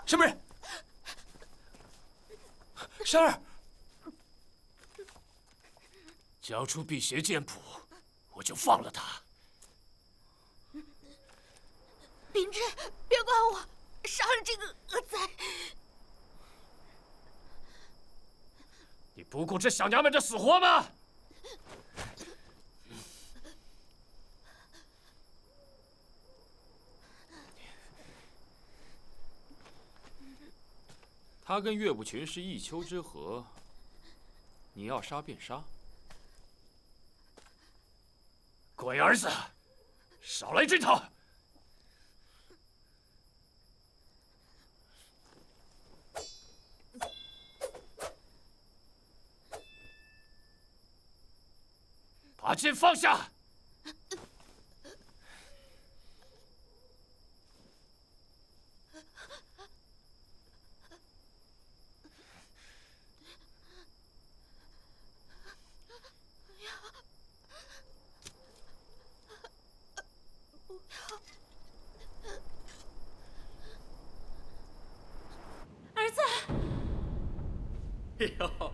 什么人？珊儿，交出辟邪剑谱，我就放了他。 秉真，别管我，杀了这个恶贼！ 你不顾这小娘们的死活吗？ 他跟岳不群是一丘之貉，你要杀便杀。 鬼儿子，少来这套！把剑放下！ 儿子， 哟，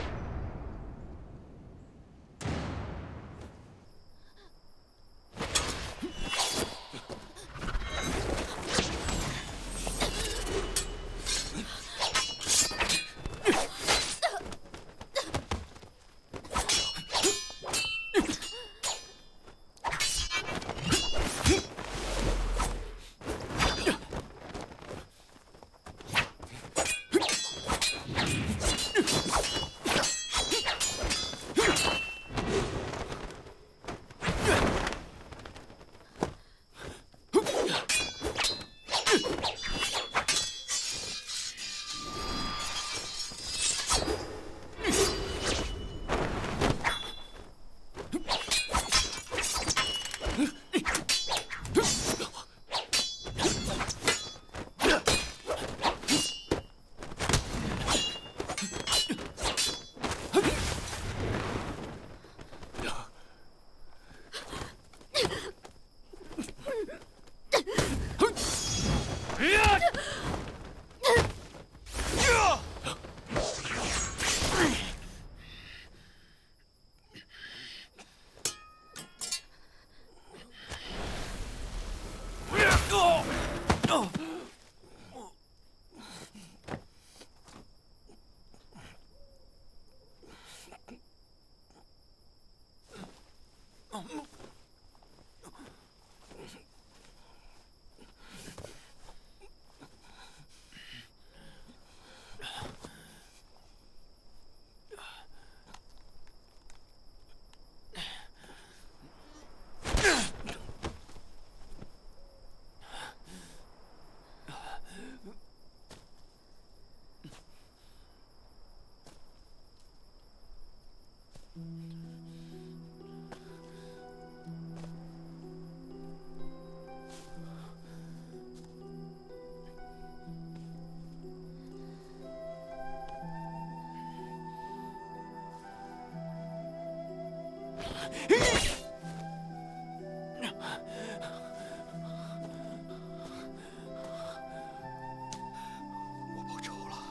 我报仇了，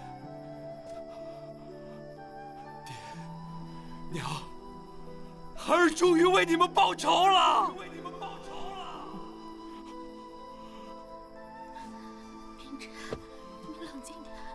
爹，娘，儿终于为你们报仇了。 秉真，你冷静点。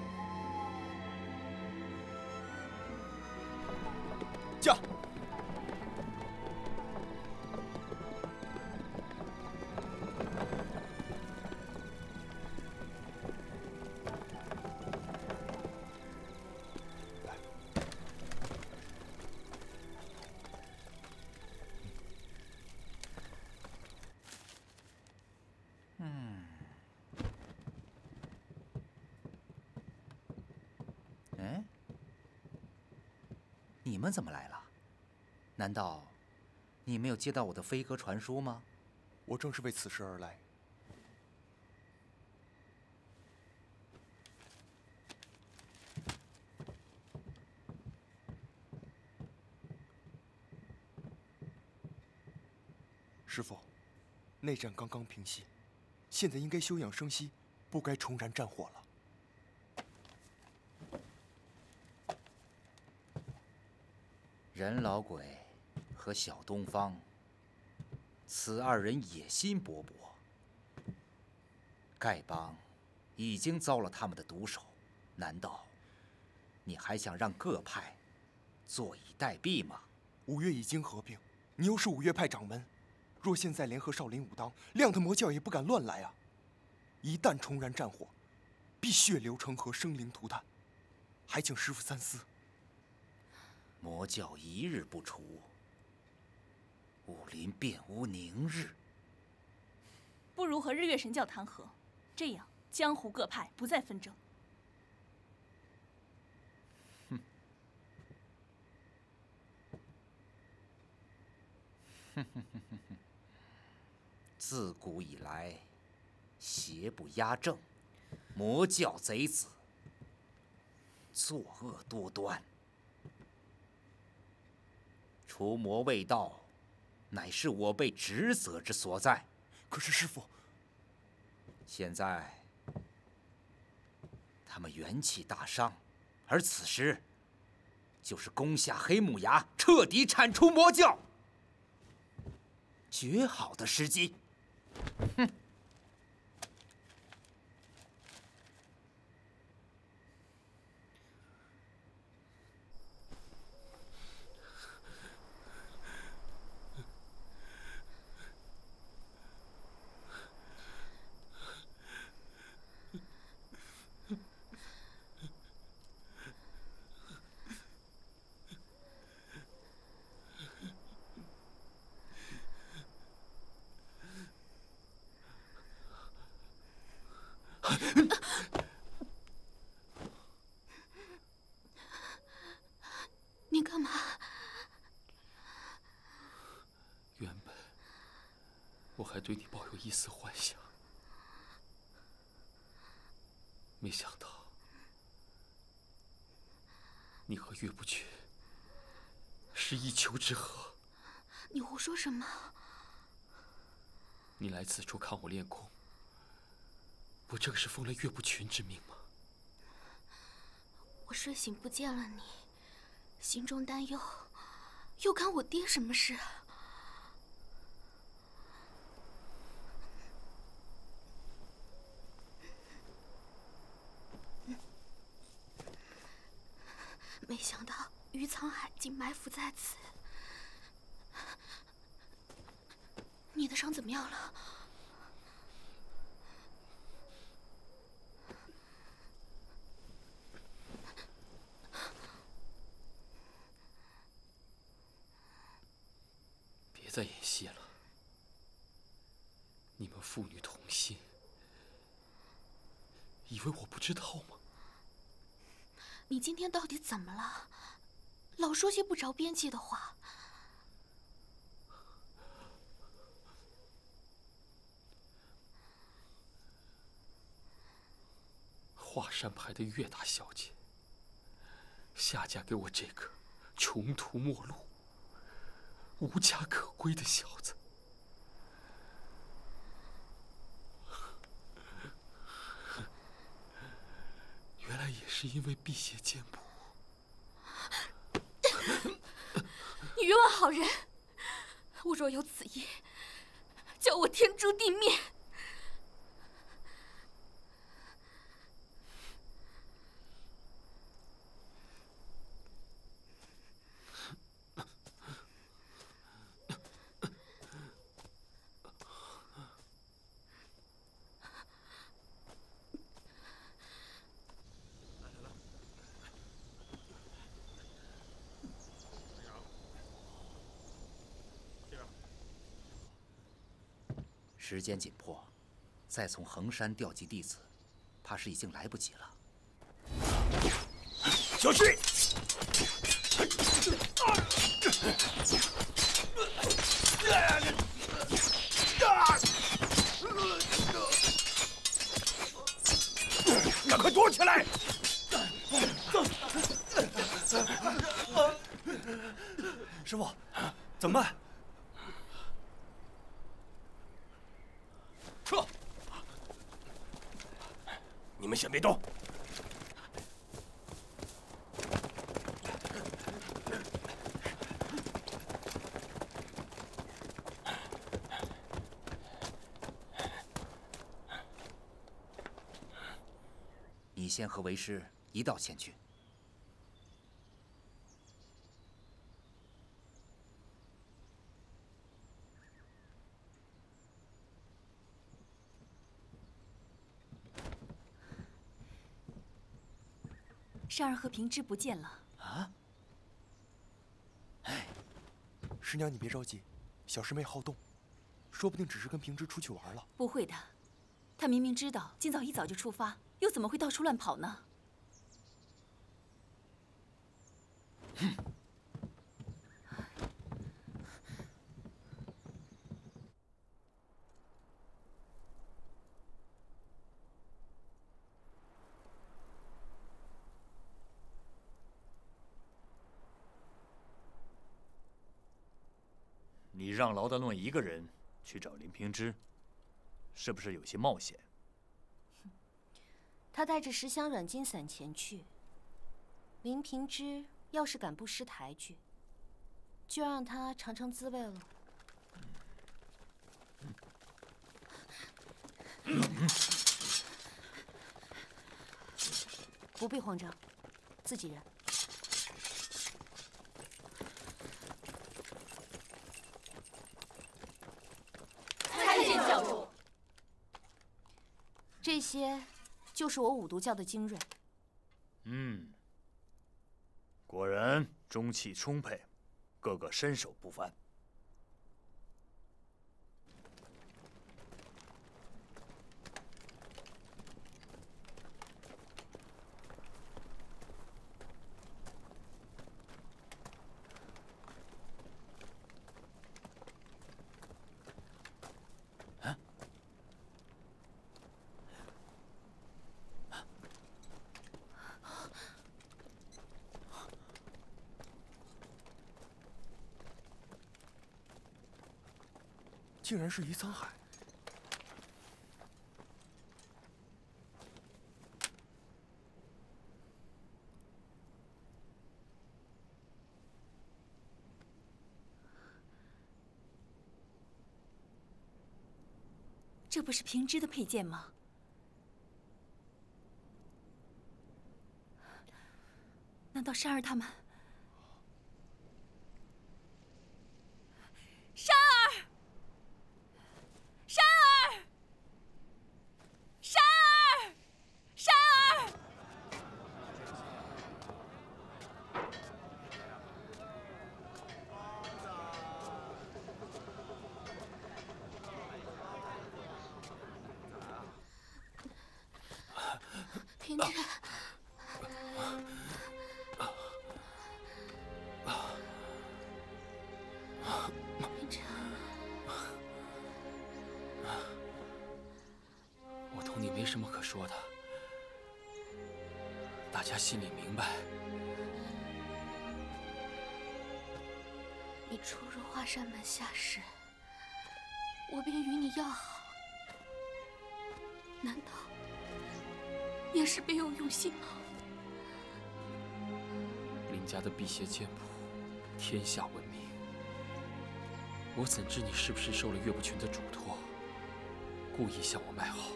驾！ 你们怎么来了？难道你没有接到我的飞鸽传书吗？ 我正是为此事而来。师父，内战刚刚平息，现在应该休养生息，不该重燃战火了。 任老鬼和小东方，此二人野心勃勃。丐帮已经遭了他们的毒手，难道你还想让各派坐以待毙吗？ 五岳已经合并，你又是五岳派掌门，若现在联合少林、武当，亮的魔教也不敢乱来啊！一旦重燃战火，必血流成河，生灵涂炭，还请师父三思。 魔教一日不除，武林便无宁日。 不如和日月神教谈和，这样江湖各派不再纷争。 自古以来，邪不压正，魔教贼子，作恶多端。除魔卫道，乃是我辈职责之所在。 可是师父， 现在他们元气大伤，而此时就是攻下黑木崖，彻底铲除魔教绝好的时机。哼！ 你干嘛？ 原本我还对你抱有一丝幻想，没想到你和岳不群是一丘之貉。 你胡说什么？ 你来此处看我练功，不正是奉了岳不群之命吗？ 我睡醒不见了你，心中担忧，又干我爹什么事？没想到于沧海竟埋伏在此。你的伤怎么样了？ 别再演戏了，你们父女同心，以为我不知道吗？ 你今天到底怎么了？老说些不着边际的话。 华山派的岳大小姐下嫁给我这个穷途末路、无家可归的小子。原来也是因为辟邪剑谱。 你冤枉好人！我若有此意，叫我天诛地灭！ 时间紧迫，再从衡山调集弟子，怕是已经来不及了。 小心！ 赶快躲起来！ 师傅，怎么办？ 撤！你们先别动。 你先和为师一道前去。 善儿和平之不见了。 啊？哎， 师娘，你别着急，小师妹好动，说不定只是跟平之出去玩了。 不会的，他明明知道今早一早就出发，又怎么会到处乱跑呢？ 你让劳德论一个人去找林平之，是不是有些冒险？ 他带着10箱软筋散前去，林平之要是敢不识抬举，就让他尝尝滋味了。不必慌张，自己人。 参见教主。 这些就是我五毒教的精锐。 果然中气充沛，个个身手不凡。 竟然是于沧海。 这不是平之的佩剑吗？难道珊儿他们？珊儿！珊儿！珊儿！珊儿！ 平之，平之， 我同你没什么可说的，大家心里明白。 你初入华山门下时，我便与你要好，难道也是别有用心吗？ 林家的辟邪剑谱，天下闻名。我怎知你是不是受了岳不群的嘱托，故意向我卖好？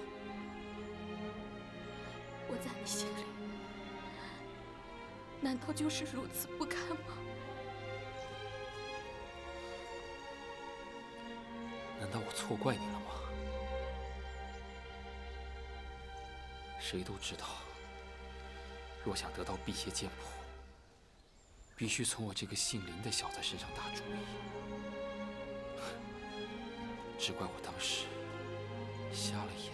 我在你心里，难道就是如此不堪吗？ 难道我错怪你了吗？谁都知道，若想得到辟邪剑谱，必须从我这个姓林的小子身上打主意。只怪我当时瞎了眼，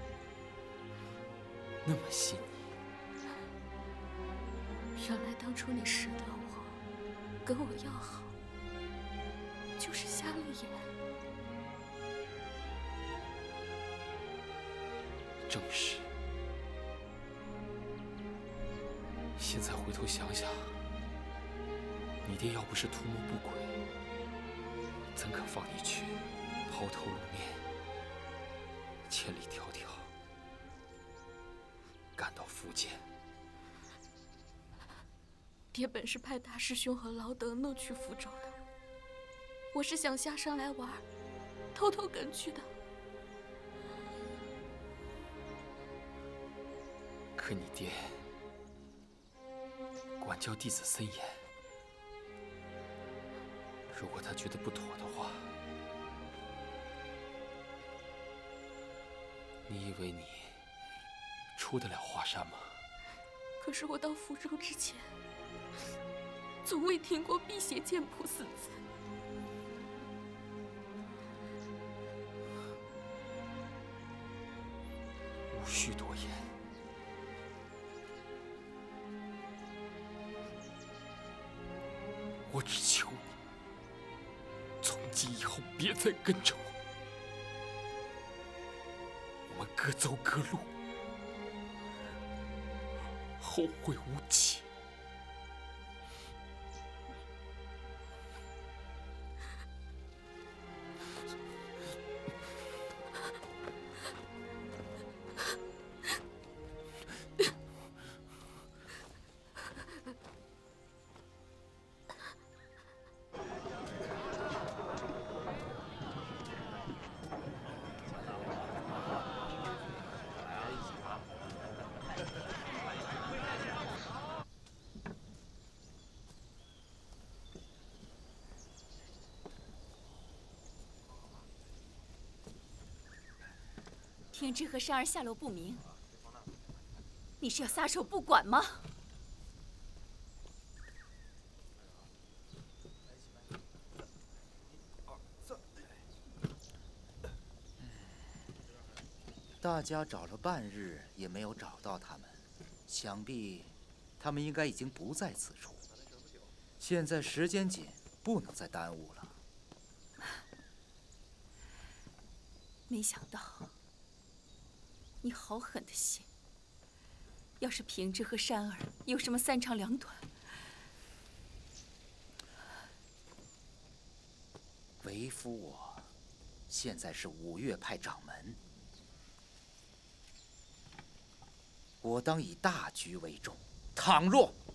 那么细腻。 原来当初你识得我，跟我要好， 就是瞎了眼。 正是。现在回头想想，你爹要不是图谋不轨，怎肯放你去抛头露面，千里迢迢赶到福建？ 爹本是派大师兄和劳德诺去福州的，我是想下山来玩，偷偷跟去的。 可你爹管教弟子森严，如果他觉得不妥的话，你以为你出得了华山吗？ 可是我到福州之前，从未听过辟邪剑谱四字。 无需多言。我只求你，从今以后别再跟着我，我们各走各路，后会无期。 天之和珊儿下落不明，你是要撒手不管吗？ 大家找了半日也没有找到他们，想必他们应该已经不在此处。现在时间紧，不能再耽误了。 没想到你好狠的心！要是平之和珊儿有什么三长两短， 为夫我现在是五岳派掌门，我当以大局为重。倘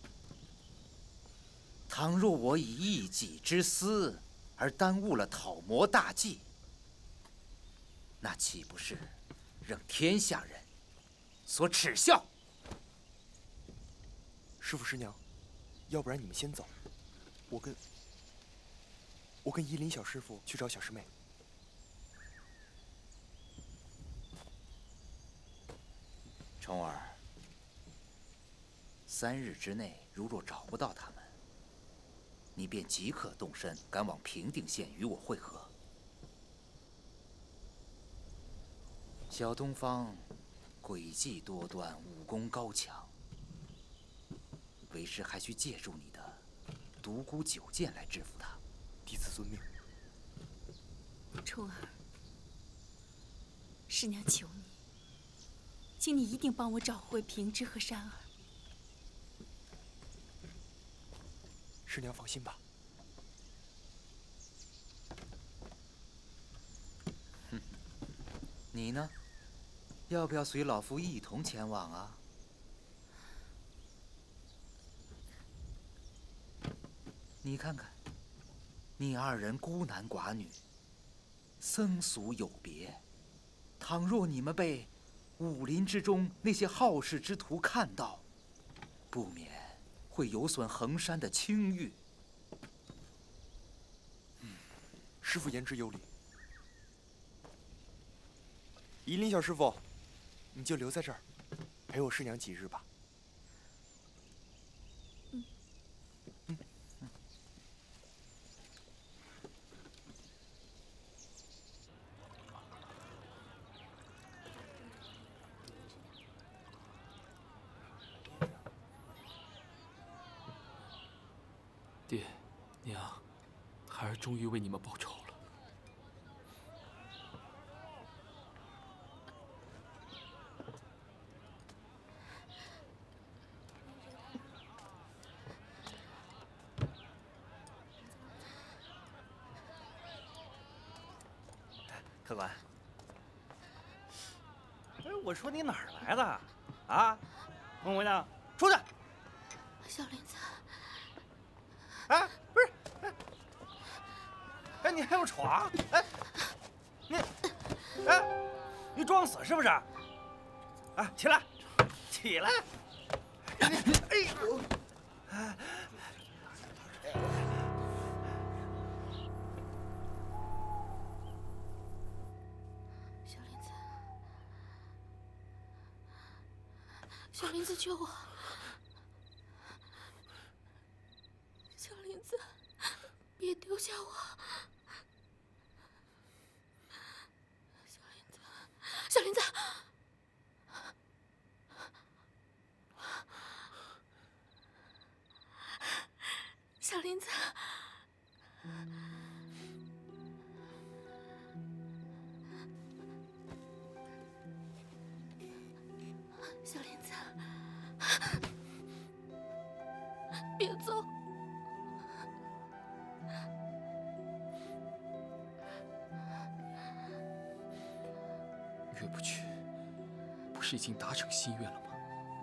若我以一己之私而耽误了讨魔大计，那岂不是让天下人所耻笑？ 师父师娘，要不然你们先走，我跟依林小师傅去找小师妹。 虫儿，3日之内如若找不到他们，你便即刻动身赶往平定县与我会合。小东方诡计多端，武功高强，为师还需借助你的独孤九剑来制服他。 弟子遵命。 冲儿，师娘求你，请你一定帮我找回平之和珊儿。 师娘放心吧。 你呢？要不要随老夫一同前往啊？你看看，你二人孤男寡女，僧俗有别。倘若你们被武林之中那些好事之徒看到，不免会有损衡山的清誉。 师父言之有理。依林小师傅，你就留在这儿，陪我师娘几日吧。 爹，娘， 孩儿终于为你们报仇了。 客官，哎，我说你哪儿来的？啊，孟姑娘，出去！ 小林子， 哎，不是，哎，你还要闯？哎，你装死是不是？啊，起来，起来！哎呦！ 小林子，救我！小林子，别丢下我！小林子，小林子，小林子，别走！ 岳不群，不是已经达成心愿了吗？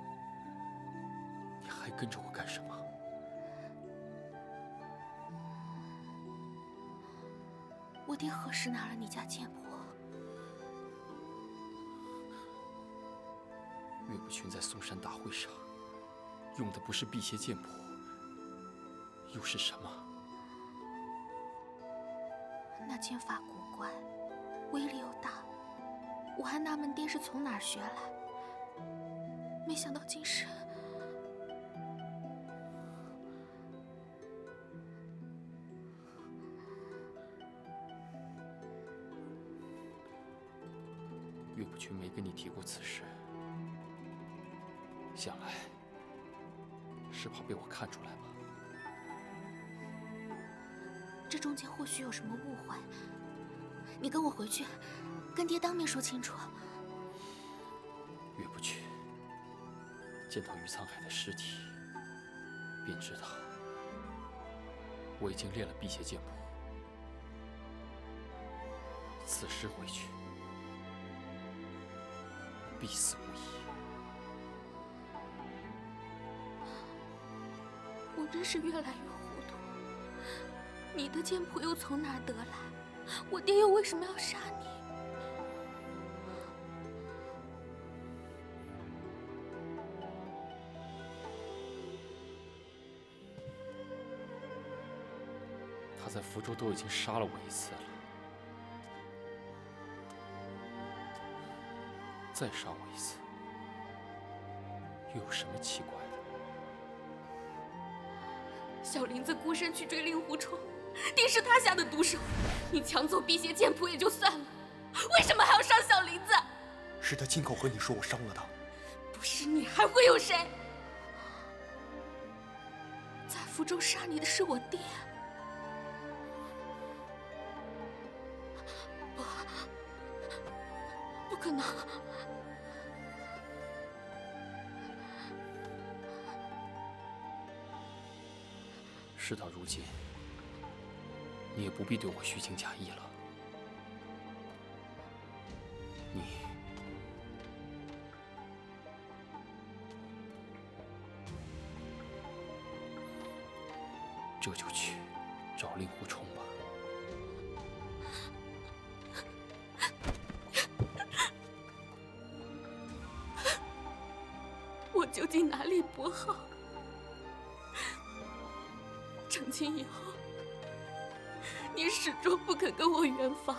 你还跟着我干什么？ 我爹何时拿了你家剑谱？ 岳不群在嵩山大会上用的不是辟邪剑谱，又是什么？ 那剑法古怪，威力又大，我还纳闷爹是从哪儿学来，没想到竟是…… 岳不群没跟你提过此事，想来是怕被我看出来吧？ 这中间或许有什么误会，你跟我回去，跟爹当面说清楚。 岳不群，见到于沧海的尸体，便知道我已经练了辟邪剑谱。此时回去，必死无疑。 我真是越来越糊涂。你的剑谱又从哪儿得来？我爹又为什么要杀你？ 他在福州都已经杀了我一次了，再杀我一次，又有什么奇怪的？ 小林子孤身去追令狐冲，定是他下的毒手。你抢走辟邪剑谱也就算了，为什么还要伤小林子？ 是他亲口和你说我伤了他。 不是你还会有谁？在福州杀你的是我爹。不可能！ 事到如今，你也不必对我虚情假意了。你这就去找令狐冲吧。 我究竟哪里不好？成亲以后，你始终不肯跟我圆房。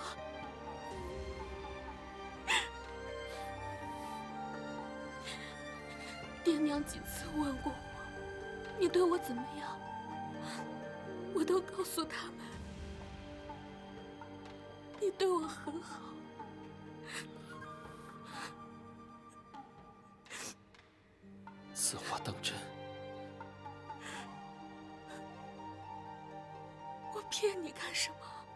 爹娘几次问过我，你对我怎么样？我都告诉他们，你对我很好。 此话当真？ 我骗你干干什么？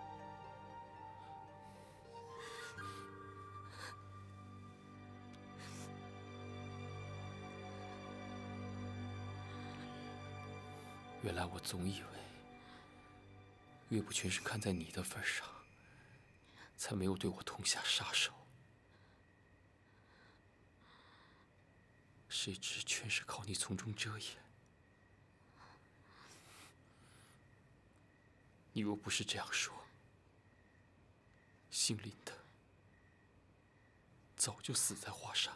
原来我总以为岳不群是看在你的份上，才没有对我痛下杀手。谁知全是靠你从中遮掩。你若不是这样说，姓林的早就死在华山了。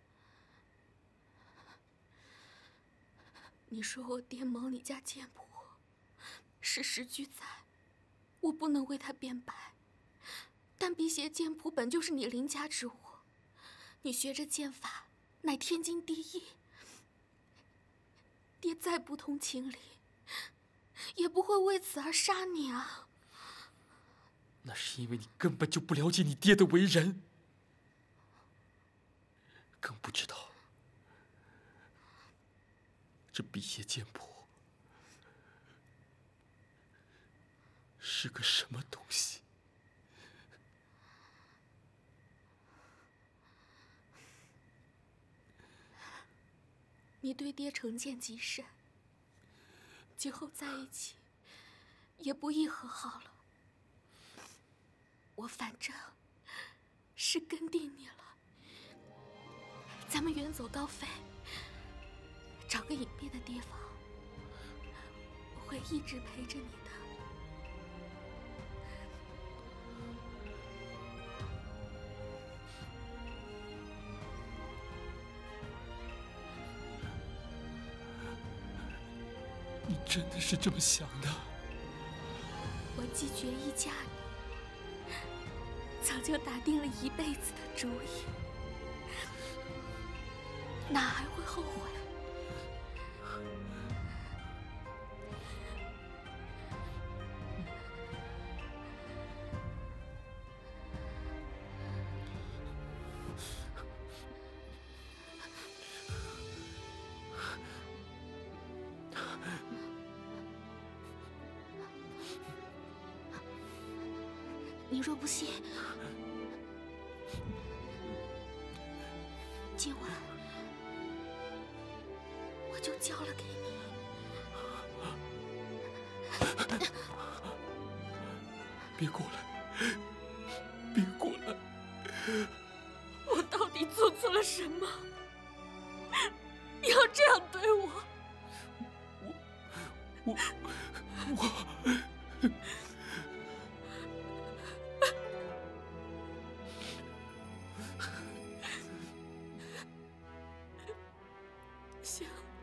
你说我爹谋你家剑谱，事实俱在，我不能为他辩白。但辟邪剑谱本就是你林家之物，你学着剑法，乃天经地义。爹再不通情理，也不会为此而杀你啊。 那是因为你根本就不了解你爹的为人，更不知道这辟邪剑谱是个什么东西。 你对爹成见极深，今后在一起也不易和好了。我反正是跟定你了，咱们远走高飞，找个隐蔽的地方，我会一直陪着你的。 你真的是这么想的？ 我既决意嫁你，早就打定了一辈子的主意，哪还会后悔？你若不信，今晚我就交了给你。 别过来，别过来！ 我到底做错了什么？你要这样对我？ 我。 行，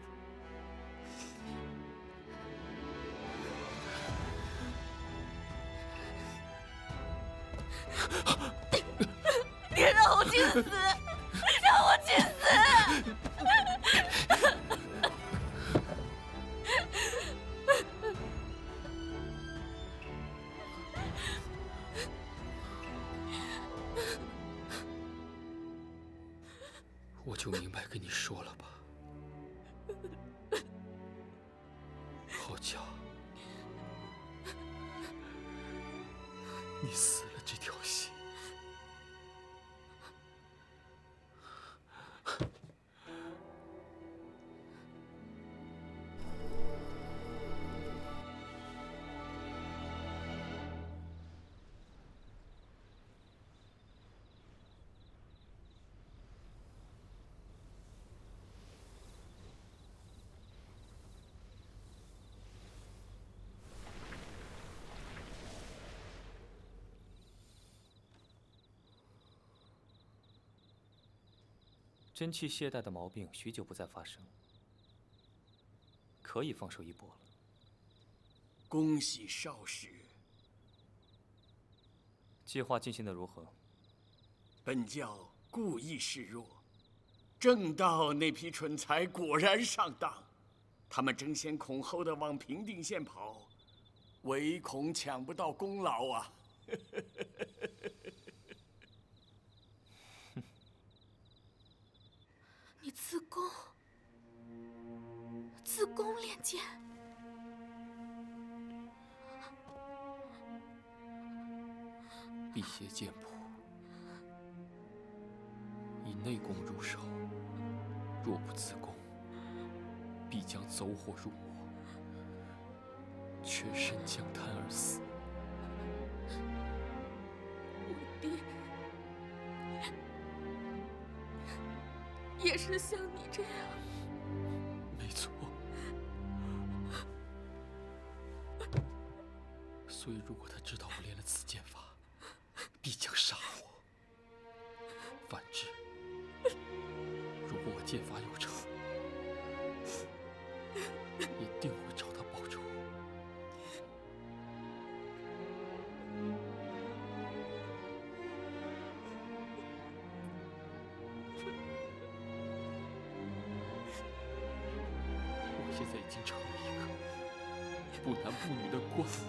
你让我去死，让我去死！ 我就明白跟你说了吧。好巧，你死了这条心。 真气懈怠的毛病许久不再发生，可以放手一搏了。 恭喜少使。 计划进行得如何？ 本教故意示弱，正道那批蠢材果然上当，他们争先恐后的往平定县跑，唯恐抢不到功劳啊！ 你自宫练剑， 辟邪剑谱，以内功入手，若不自宫，必将走火入魔，全身将瘫而死。 我爹也是像你这样。 没错。所以，如果他知道我练了此剑法，必将杀我。反之，如果我剑法有成，一定会找他报仇。我现在已经成了一个不男不女的官夫。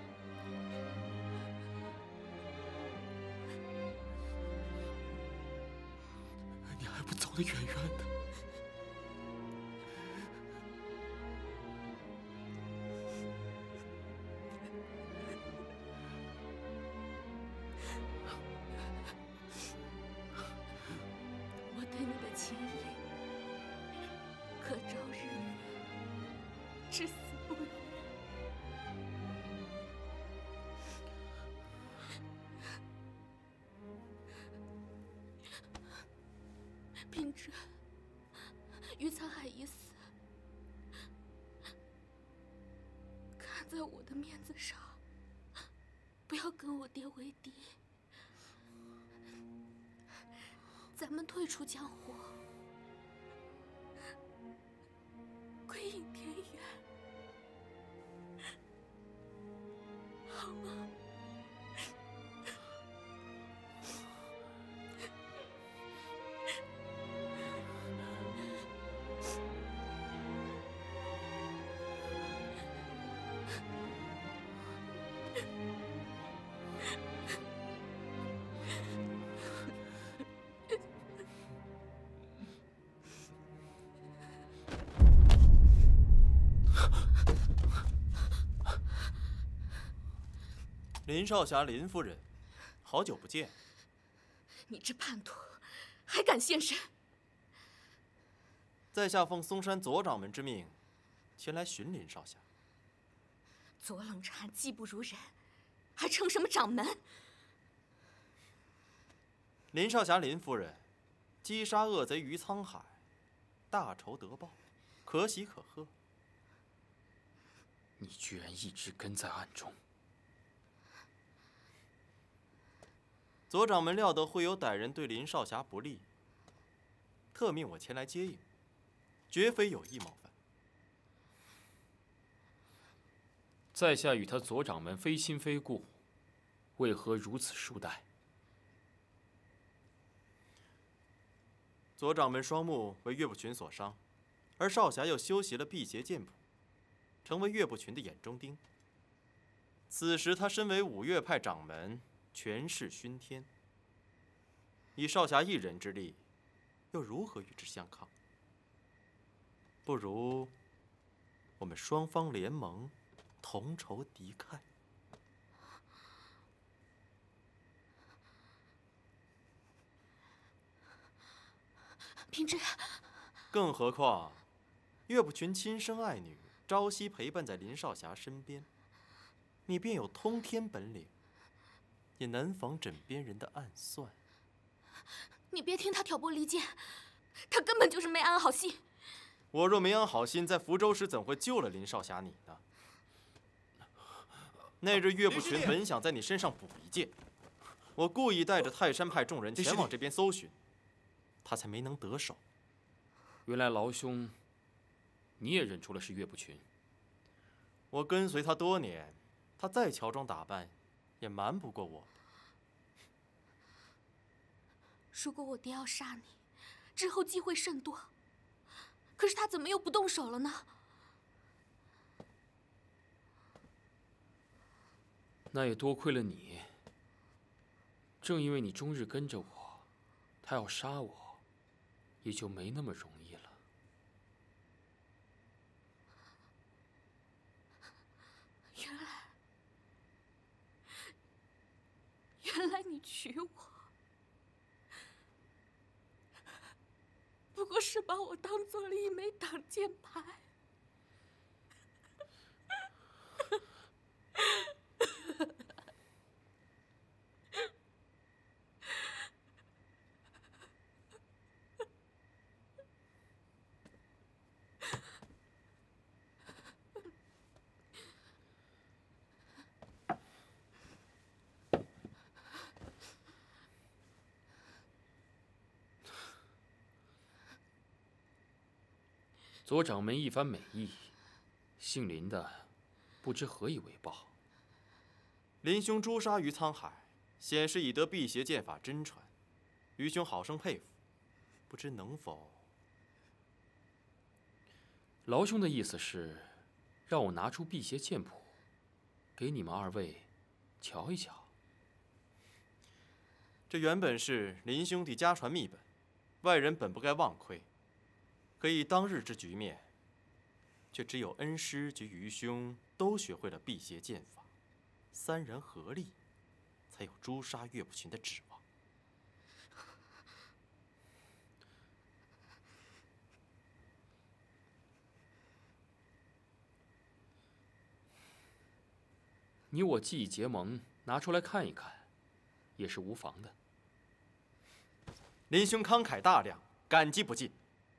远远的， 我对你的情意可昭日月，至死不渝。秉之，于沧海已死，看在我的面子上，不要跟我爹为敌。咱们退出江湖，归隐田园，好吗？ 林少侠，林夫人，好久不见。 你这叛徒，还敢现身？ 在下奉嵩山左掌门之命，前来寻林少侠。 左冷禅技不如人，还称什么掌门？ 林少侠，林夫人，击杀恶贼于沧海，大仇得报，可喜可贺。 你居然一直跟在暗中。 左掌门料得会有歹人对林少侠不利，特命我前来接应，绝非有意冒犯。 在下与他左掌门非亲非故，为何如此疏待？ 左掌门双目为岳不群所伤，而少侠又修习了辟邪剑谱，成为岳不群的眼中钉。此时他身为五岳派掌门，权势熏天，以少侠一人之力，又如何与之相抗？不如我们双方联盟，同仇敌忾。 秉之， 更何况岳不群亲生爱女，朝夕陪伴在林少侠身边，你便有通天本领，也难防枕边人的暗算。 你别听他挑拨离间，他根本就是没安好心。 我若没安好心，在福州时怎会救了林少侠你呢？那日岳不群本想在你身上补一剑，我故意带着泰山派众人前往这边搜寻，他才没能得手。 原来劳兄，你也认出了是岳不群。 我跟随他多年，他再乔装打扮，也瞒不过我。 如果我爹要杀你，之后机会甚多。可是他怎么又不动手了呢？ 那也多亏了你。正因为你终日跟着我，他要杀我，也就没那么容易了。 原原来你娶我，不过是把我当做了一枚挡箭牌。 左掌门一番美意，姓林的不知何以为报。 林兄诛杀于沧海，显是已得辟邪剑法真传，愚兄好生佩服，不知能否？ 劳兄的意思是，让我拿出辟邪剑谱，给你们二位瞧一瞧。 这原本是林兄弟家传秘本，外人本不该望窥。可以当日之局面，却只有恩师及愚兄都学会了辟邪剑法，三人合力，才有诛杀岳不群的指望。 你我既已结盟，拿出来看一看，也是无妨的。 林兄慷慨大量，感激不尽。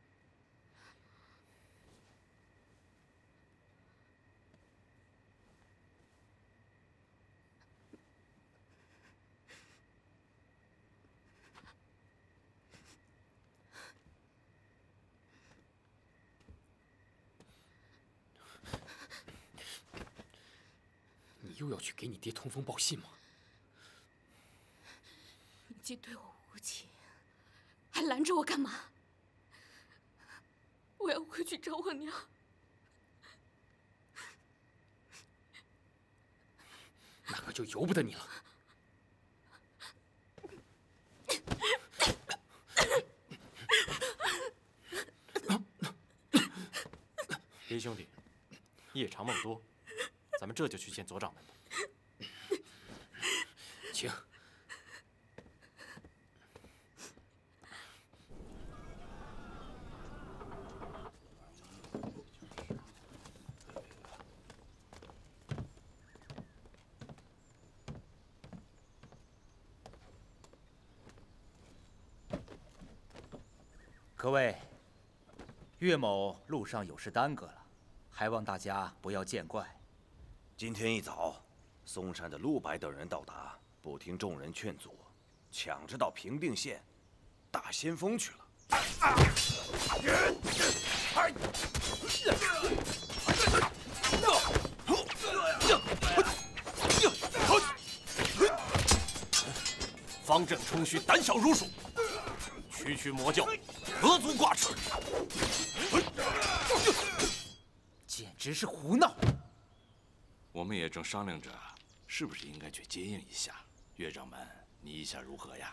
你又要去给你爹通风报信吗？ 你既对我无情，还拦着我干嘛？我要回去找我娘。 那可就由不得你了。 林兄弟，夜长梦多，咱们这就去见左掌门吧。 请。 各位，岳某路上有事耽搁了，还望大家不要见怪。 今天一早，嵩山的陆白等人到达，不听众人劝阻，抢着到平定县打先锋去了。 方正冲虚，胆小如鼠，区区魔教，何足挂齿？ 简直是胡闹！ 我们也正商量着，是不是应该去接应一下。岳掌门，你意下如何呀？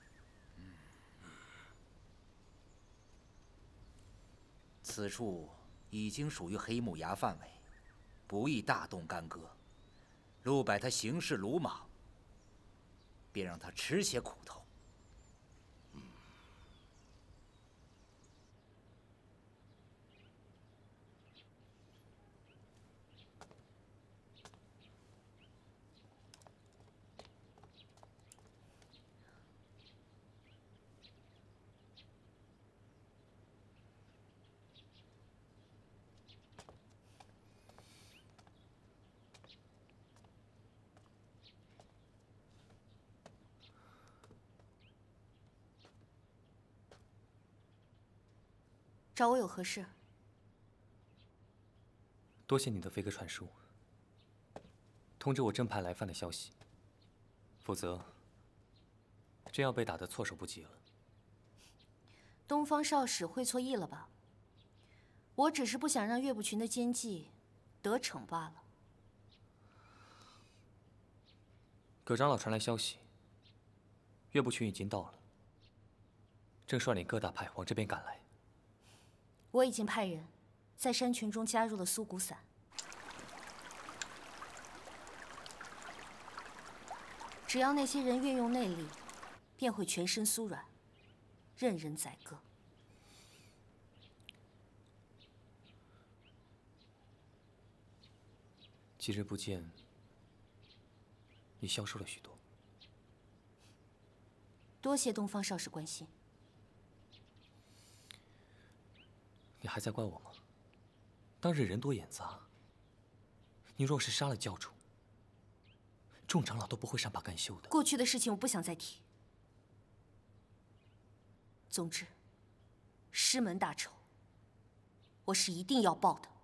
此处已经属于黑木崖范围，不宜大动干戈。陆柏他行事鲁莽，便让他吃些苦头。 找我有何事？ 多谢你的飞鸽传书，通知我正派来犯的消息，否则真要被打得措手不及了。 东方少使会错意了吧？我只是不想让岳不群的奸计得逞罢了。 葛长老传来消息，岳不群已经到了，正率领各大派往这边赶来。 我已经派人在山群中加入了苏谷散。 只要那些人运用内力，便会全身酥软，任人宰割。 几日不见，你消瘦了许多。 多谢东方少使关心。 你还在怪我吗？当日人多眼杂，你若是杀了教主，众长老都不会善罢甘休的。 过去的事情我不想再提。总之，师门大仇，我是一定要报的。